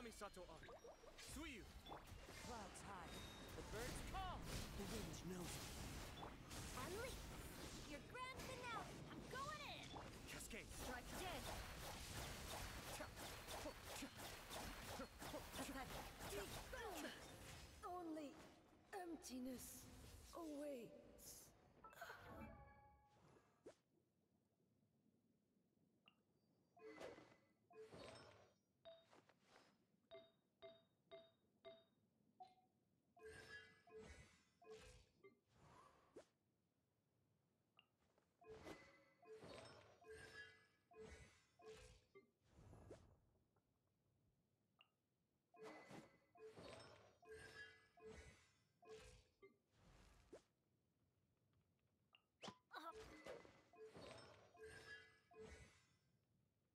Kamisato Ari. Suiyu. Clouds high, the birds call. The wind knows it.